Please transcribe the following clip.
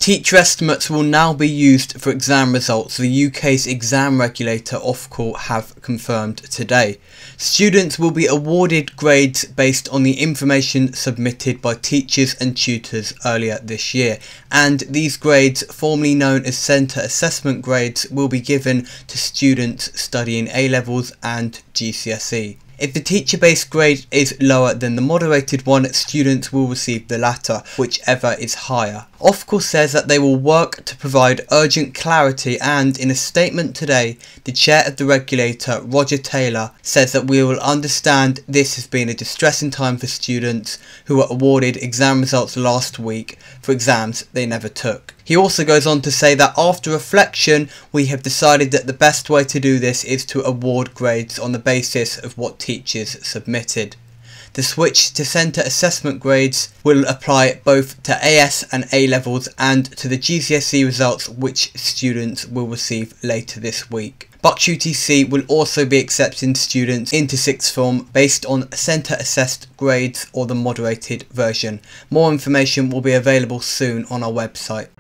Teacher estimates will now be used for exam results, the UK's exam regulator Ofqual have confirmed today. Students will be awarded grades based on the information submitted by teachers and tutors earlier this year, and these grades, formerly known as centre assessment grades, will be given to students studying A-Levels and GCSE. If the teacher-based grade is lower than the moderated one, students will receive the latter, whichever is higher. Ofqual says that they will work to provide urgent clarity, and in a statement today, the chair of the regulator, Roger Taylor, says that we will understand this has been a distressing time for students who were awarded exam results last week for exams they never took. He also goes on to say that after reflection, we have decided that the best way to do this is to award grades on the basis of what teachers submitted. The switch to centre assessment grades will apply both to AS and A-Levels and to the GCSE results, which students will receive later this week. Bucks UTC will also be accepting students into sixth form based on centre assessed grades or the moderated version. More information will be available soon on our website.